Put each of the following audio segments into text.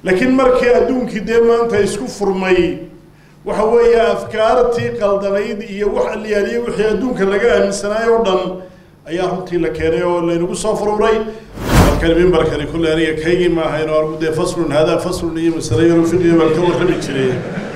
لكن مركي أدونك دائما أنت يسكو فرمي وحوية أفكارتي قلدنيد يوح اللي يلي وحي أدونك لقاها من سنة يوردن أيارتي لكيري ولا نقول صفر وري الكلمين بركة كل هني كي ما هي نور بدي فصل هذا فصل لي مسرير وفي والكون خليك شري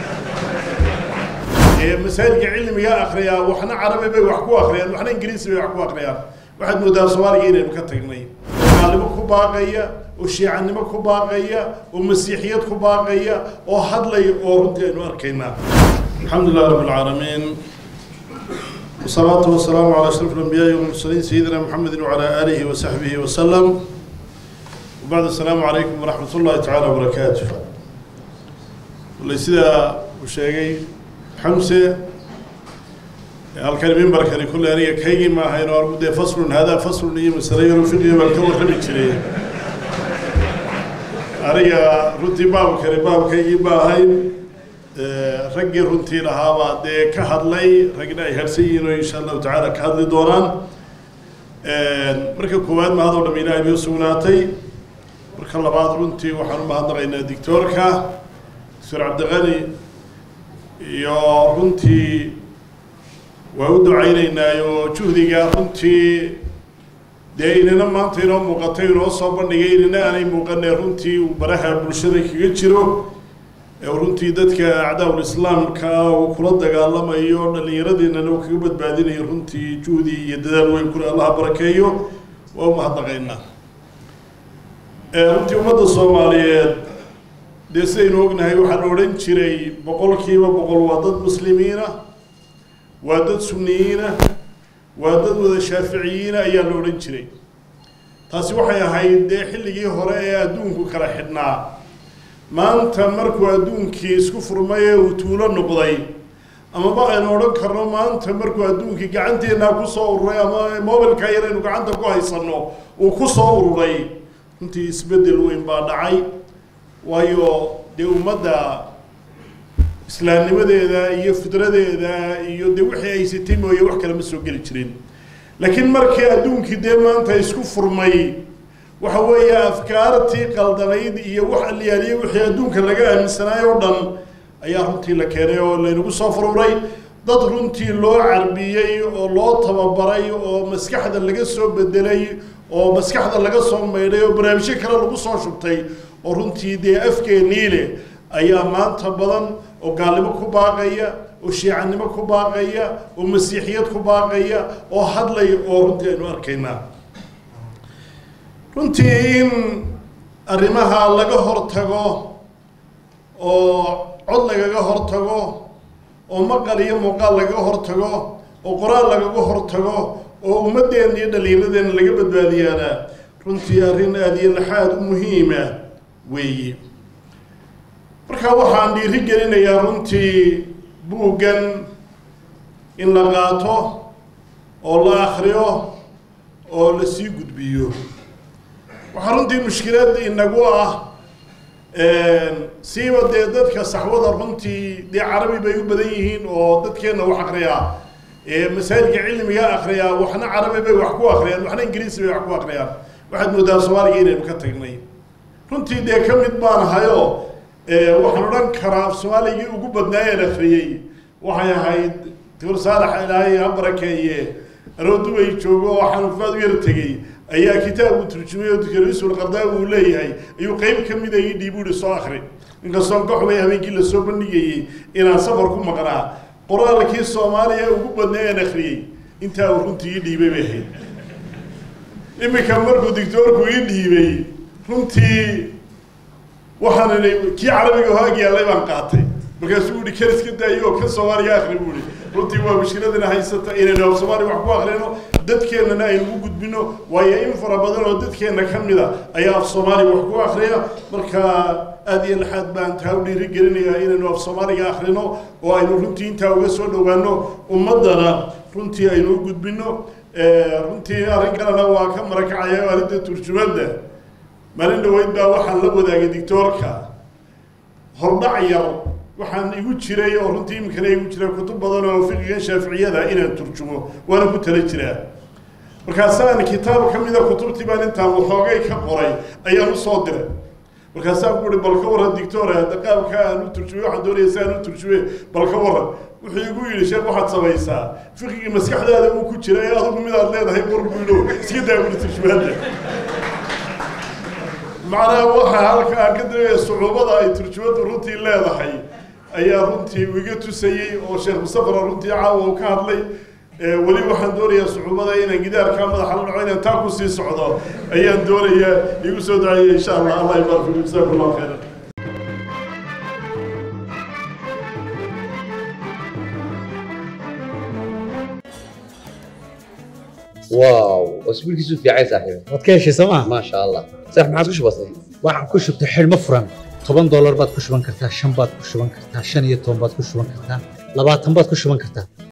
مسائل علم يا أخريا وإحنا عربي بيحكوا أخريا وإحنا إنجليزي بيحكوا أخريا واحد مدرس صواري جينا مكتقني معلمك باقية وشيعة نمك باقية ومسيحيات باقية وحضلي وردين وأركينا الحمد لله رب العالمين والصلاة والسلام على أشرف الأنبياء والمرسلين سيدنا محمد وعلى آله وصحبه وسلم وبعد السلام عليكم ورحمة الله تعالى وبركاته وليسيدا وشيغي حمسة الكلمين بركة كل هني كي ما هي نور بدي فصل هذا فصل لي مسرير وفي والكون خليك شري أريا رتي باب كريباب كي باهي رجع رنتي لها بعد كهذلي رجعنا يهرسين إن شاء الله تعالى كهذلي دوران مركب كواد ما هذا ولا مينا بيوسوناتي مركب الله بعد رنتي وحنا ما هذا غينا دكتور كا سر عبد الغني يا رنتي وعود عينينا يا جهدي يا رنتي ديننا ما تيرو مقطعين وصابن نجينا أنا مقنع رنتي وبرها برشلونة كيجرو runtii dadka acdaawul islaamka oo kula dagaalamayo dhalinyaradiina oo kaga badbaadinay runtii juudi iyo dadaal weyn ku Allah barakeeyo waa mahadnaqaynaa runtii ummadda Soomaaliyeed deesaynu ognahay waxaan oran jiray boqolkiiba boqol waa dad muslimiin ah waa dad sunniyiin ah waa dad wada shaafiiciyiin ayaa la oran jiray taasi waxay ahayd xilligii hore ee adduunku kala xidhnaa maanta markuu adduunkii isku furmay oo tuulo noqday ama ba aynu oran karno maanta markuu adduunkii gacanteena ku soo ururay ama mobilka yar inuu gacanta ku haysano uu ku soo ururay intii isbedel weyn baa dhacay waayo ummadda islaamnimadeeda iyo fidradeeda iyo wixii ay sitay mooye wax kale ma soo gali jireen laakiin markii adduunkii maanta isku furmay وحوية أفكارتي قلدنيد يوح اللي يلي وحي أدونك لقاها من سنة يوردن أيارتي لكيري ولا نقول صفر وري ضد رنتي لو عربية ولو طبابري ومسكحة اللي قصوا بدلي ومسكحة اللي قصوا ميري وبرامشي كلا اللي قصوا شبتي ورنتي دي أفكي نيلي أيام ما تبضن وقالبك باقية وشيعة نمك باقية ومسيحيات باقية وحضلي ورنتي أركينا runtii in arrimaha laga hortago oo cod lagaga hortago oo maqal iyo muuqaal laga hortago oo qoraal laga hortago oo ummadeena iyo dhalinyaradeena laga badbaadiyaana runtii arrin aad iyo laxaad muhiim ah weeye marka waxaan dhiirigelinayaa runtii buugan in la qaato oo la akhriyo oo la sii gudbiyo وحرنتي المشكلة إنه سيبا دادك صحوة رنتي دي عربي بديهين ودادك إنه حقريا مسائل علم يا أخريا وحنا عربي بيحكوا أخريا وحنا إنجليزي بيحكوا أخريا واحد مدرس صواري جينا مكتقني رنتي دي كم يتبان هايو وحنا رنكرا سوالي يقول بدنايا الأخريي وحيا هاي تقول صالح إلهي أبركي ردوا يشوفوا وحنا فادوا يرتقي أيها كتاب ترجمة وتكريس والقرداء ولاي أيها قيم كم إذا يديبون الصاخري إنك صنقح ما يهمين كل السوبر نيجي إن سفركم مقرأ قرآن لك الصومالية وقبضنا نخري أنت ورنتي يديبي به إما كمركو دكتور كو يديبي رنتي وحنا كي عربي وهاجي الله يبقى بكسودي كرس كده أيوة كالصومالية آخر بولي runtii waa mushkiladana haysata inaynu Soomaali wax ku aqrino dadkeenana ay ugu gudbino way in fara badan oo dadkeena kamida ayaa Soomaali wax ku aqriya marka aad iyo laxad baan taa u dhiirigelinayaa inaynu Soomaaliga aqrino oo aynu runtii inta uga soo dhawaano ummadana runtii aynu u gudbino runtii arrinkan waa ka marakacaya arrinta turjumada maalin dhaweyd baa waxaan la wadaagay doctorka hordhac yar waxaan igu jiray oo runtii imkana igu jiray kutub badan oo fiqiga shaafiiciyada inaan turjumo waana ku tala jiraa markaasaan kitaab kamida kutubtii baan intaan waxoogay ka qoray ayaan u soo diray markaasaa ku uri bal ka waran dictor hadda qaabka aan u turjume waxaan doonaya si aan u turjume bal ka waran wuxuu igu yidhi sheekh waxaad samaysaa fiqigii maskaxdaada uu ku jira ee adigu midaad leedahay qor buu yidhi iska daa buri turjumaadda macnaha waxa halka aan ka dareemaya sucuubada ay turjumaddu runtii leedahay ayaa runtii iga tusayey oo sheekh Mustafa runtii caawa uu ka hadlay weli waxaan doonayaa sucuubada inaan gidaarka madaxa la dhaco inaan taa ku sii socdo ayaan doonayaa igu soo daayay insha Allah Allah ibaarك فيك جزاك الله خيرا واو واسبوعك في عايز صاحبي wadkeeshi Soomaa ما شاء الله صح ما عادش بسيط waxaan ku shubtay xilmo furan $10 baad ku shuban kartaa 5 baad ku shuban kartaa 15 baad ku shuban kartaa 20 baad ku shuban kartaa